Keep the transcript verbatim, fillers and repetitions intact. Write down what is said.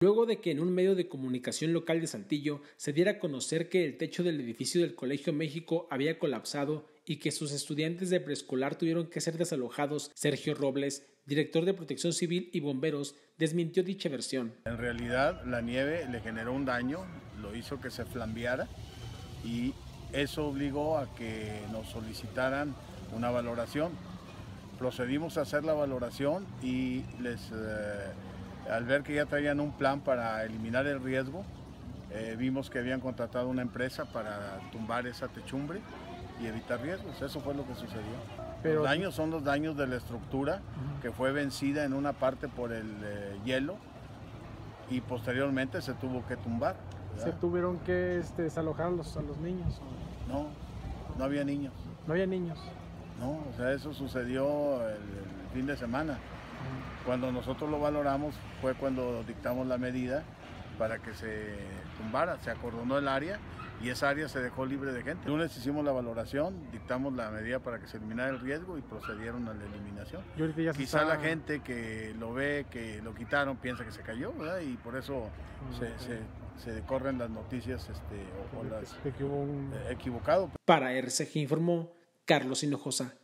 Luego de que en un medio de comunicación local de Saltillo se diera a conocer que el techo del edificio del Colegio México había colapsado y que sus estudiantes de preescolar tuvieron que ser desalojados, Sergio Robles, director de Protección Civil y Bomberos, desmintió dicha versión. En realidad la nieve le generó un daño, lo hizo que se flambeara y eso obligó a que nos solicitaran una valoración. Procedimos a hacer la valoración y les, eh, al ver que ya traían un plan para eliminar el riesgo, eh, vimos que habían contratado una empresa para tumbar esa techumbre y evitar riesgos. Eso fue lo que sucedió. Pero los daños son los daños de la estructura, uh-huh, que fue vencida en una parte por el eh, hielo y posteriormente se tuvo que tumbar, ¿verdad? ¿Se tuvieron que este, desalojar a los, a los niños? No, no había niños. ¿No había niños? No, o sea, eso sucedió el, el fin de semana. Uh-huh. Cuando nosotros lo valoramos fue cuando dictamos la medida para que se tumbara, se acordonó el área y esa área se dejó libre de gente. El lunes hicimos la valoración, dictamos la medida para que se eliminara el riesgo y procedieron a la eliminación. Quizá está... la gente que lo ve, que lo quitaron, piensa que se cayó, ¿verdad? Y por eso uh-huh, se, se, se corren las noticias este, o, o las de que hubo un... eh, equivocado. Para R C G informó Carlos Hinojosa.